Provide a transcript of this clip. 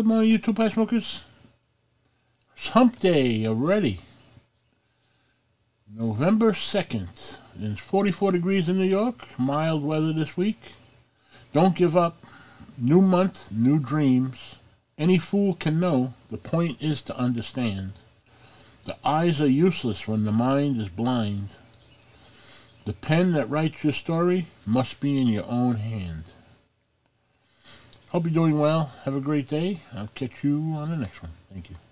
Good morning, you two pie smokers. It's hump day already. November 2nd. It's 44 degrees in New York. Mild weather this week. Don't give up. New month, new dreams. Any fool can know. The point is to understand. The eyes are useless when the mind is blind. The pen that writes your story must be in your own hand. Hope you're doing well. Have a great day. I'll catch you on the next one. Thank you.